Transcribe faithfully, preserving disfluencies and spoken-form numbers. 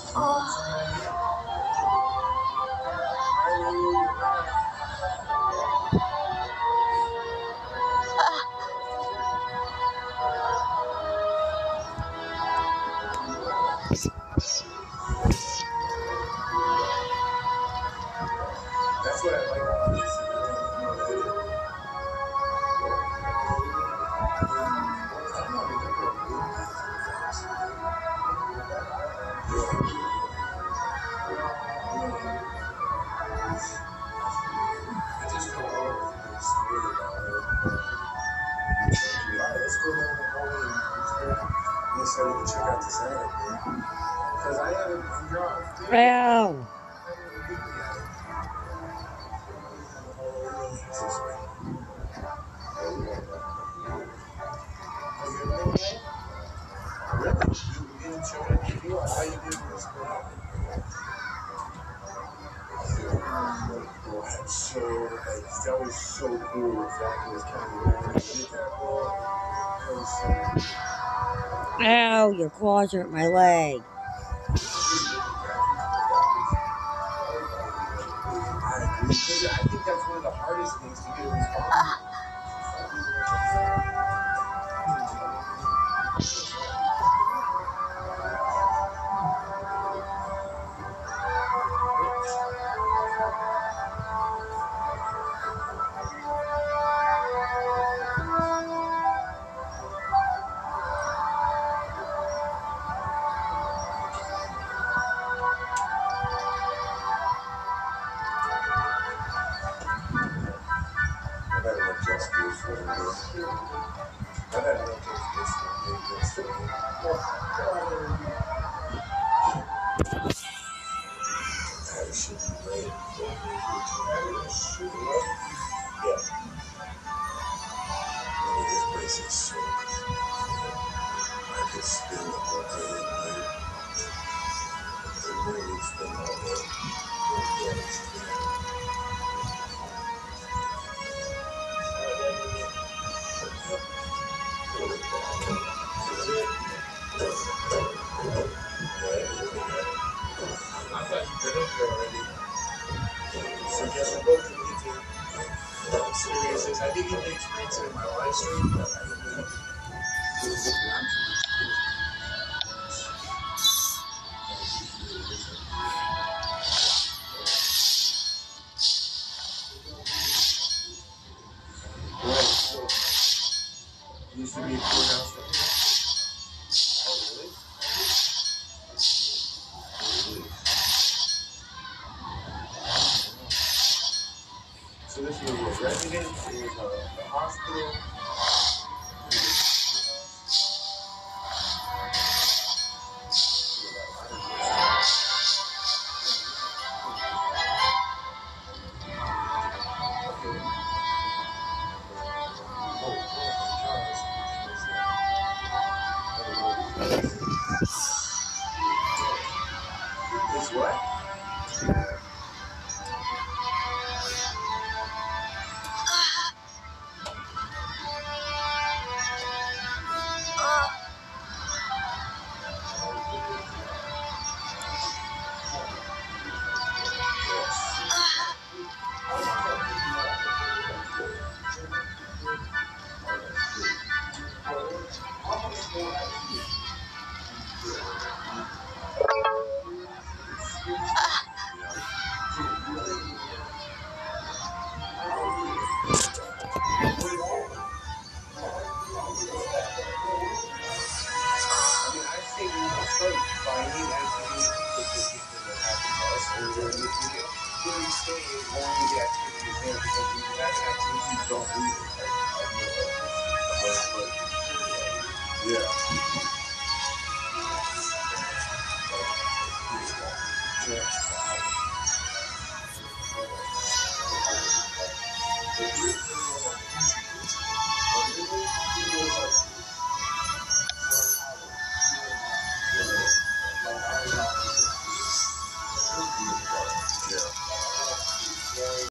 That's what I like about this. I just feel all over this. Alright, let's go down the hallway and let's say we can check out this area. Because I haven't drawn. Ow! So, like, that was so cool. Exactly, it's kind of weird. Ow, your claws hurt my leg. I agree. I think that's one of the hardest things to get a response. I better not just this for this. I better not just this for this. I should be late. Yeah. This place is so I could spend the whole day and really spend all day. I thought you did up there already. So I guess we're both going to get to experiences. I didn't get to experience it in my live stream, but I didn't really used to be a courthouse. Oh, really? So this was a residence, it was a, a hospital. It's what? Yeah.